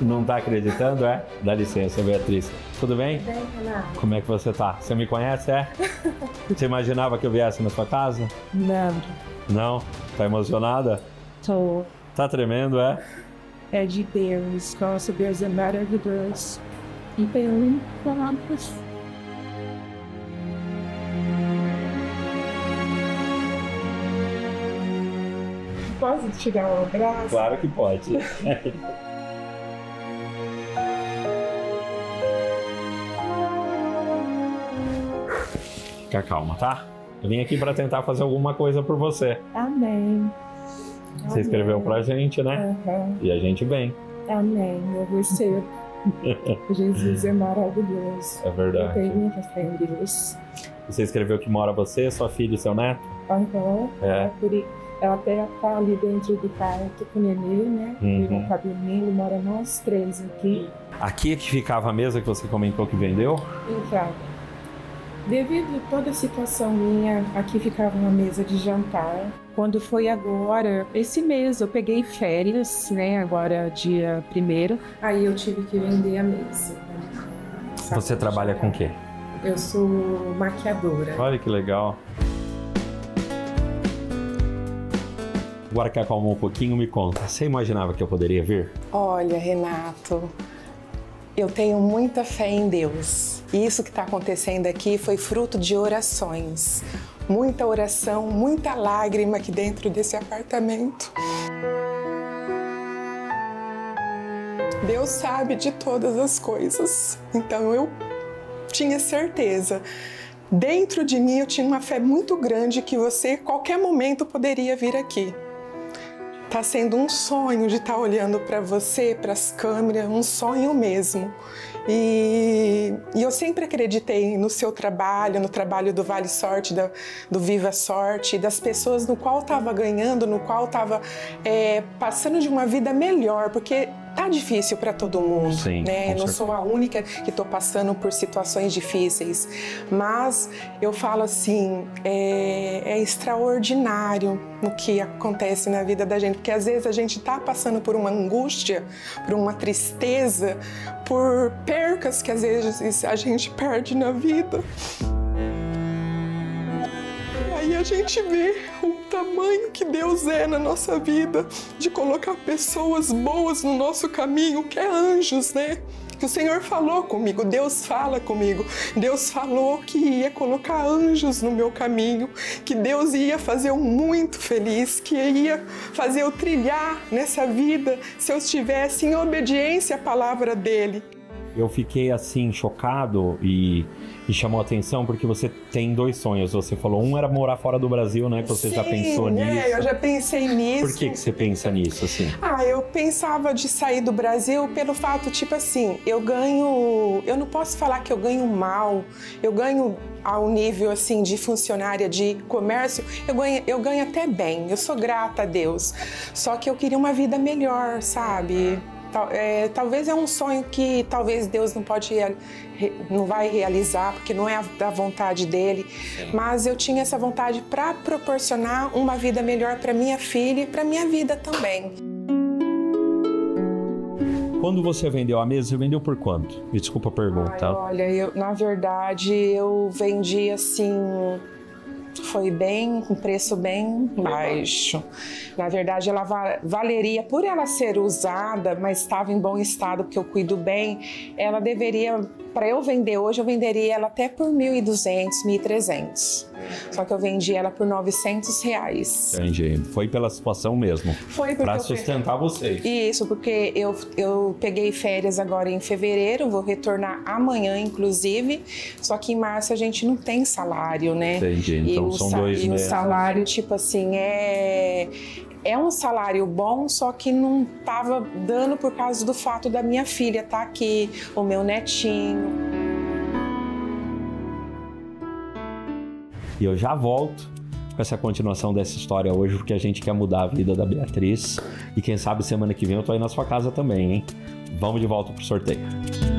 Não tá acreditando, é? Dá licença, Beatriz. Tudo bem? Bem, Renato. Como é que você tá? Você me conhece, é? Você imaginava que eu viesse na sua casa? Não. Não? Tá emocionada? Tô. Tá tremendo, é? É de Deus. Nossa, Deus é maravilhoso. E tem palavras. Posso tirar o abraço? Claro que pode. Fica calma, tá? Eu vim aqui para tentar fazer alguma coisa por você. Amém. Você escreveu pra gente, né? Uhum. E a gente vem. Amém. Eu recebo. Jesus é maravilhoso. É verdade. Eu tenho muita fé em Deus. Você escreveu que mora você, sua filha e seu neto? Uhum. É. Ela até tá ali dentro do quarto com o nenê, né? Uhum. O cabelinho, mora nós três aqui. Aqui é que ficava a mesa que você comentou que vendeu? Então, devido a toda a situação minha, aqui ficava uma mesa de jantar. Quando foi agora, esse mês, eu peguei férias, né? Agora, dia 1º. Aí eu tive que vender a mesa. Você trabalha com o quê? Eu sou maquiadora. Olha que legal. Agora que acalmou um pouquinho, me conta. Você imaginava que eu poderia vir? Olha, Renato, eu tenho muita fé em Deus. E isso que está acontecendo aqui foi fruto de orações. Muita oração, muita lágrima aqui dentro desse apartamento. Deus sabe de todas as coisas. Então eu tinha certeza. Dentro de mim eu tinha uma fé muito grande que você, a qualquer momento, poderia vir aqui. Tá sendo um sonho de estar olhando para você, para as câmeras, um sonho mesmo. E eu sempre acreditei no seu trabalho, no trabalho do Vale Sorte, do Viva Sorte, das pessoas no qual estava ganhando, no qual estava passando de uma vida melhor, porque tá difícil para todo mundo, sim, né? Eu não sou a única que estou passando por situações difíceis, mas eu falo assim, é extraordinário o que acontece na vida da gente, porque às vezes a gente tá passando por uma angústia, por uma tristeza, por percas que às vezes a gente perde na vida. E a gente vê o tamanho que Deus é na nossa vida, de colocar pessoas boas no nosso caminho, que é anjos, né? Que o Senhor falou comigo, Deus fala comigo. Deus falou que ia colocar anjos no meu caminho, que Deus ia fazer eu muito feliz, que ia fazer eu trilhar nessa vida se eu estivesse em obediência à palavra dEle. Eu fiquei assim chocado e chamou a atenção porque você tem 2 sonhos. Você falou, um era morar fora do Brasil, né? Que você já pensou nisso. Eu já pensei nisso. Por que você pensa nisso, assim? Eu pensava de sair do Brasil pelo fato, tipo assim, eu não posso falar que eu ganho mal, eu ganho ao nível, assim, de funcionária de comércio, eu ganho até bem, eu sou grata a Deus. Só que eu queria uma vida melhor, sabe? Talvez é um sonho que talvez Deus não vai realizar, porque não é da vontade dele, mas eu tinha essa vontade para proporcionar uma vida melhor para minha filha e para minha vida também. Quando você vendeu a mesa, você vendeu por quanto? Me desculpa a pergunta. Olha, na verdade, eu vendi assim... Foi um preço bem baixo. Na verdade, ela valeria, por ela ser usada, mas estava em bom estado, porque eu cuido bem, ela deveria, para eu vender hoje, eu venderia ela até por R$1.200, R$1.300. Só que eu vendi ela por R$900. Entendi. Foi pela situação mesmo. Foi para sustentar vocês. Isso, porque eu peguei férias agora em fevereiro, vou retornar amanhã, inclusive. Só que em março a gente não tem salário, né? Entendi. Então são 2 meses. E o salário, tipo assim, é um salário bom, só que não estava dando por causa do fato da minha filha estar aqui, o meu netinho. E eu já volto com essa continuação dessa história hoje, porque a gente quer mudar a vida da Beatriz. E quem sabe semana que vem eu tô aí na sua casa também, hein? Vamos de volta pro sorteio.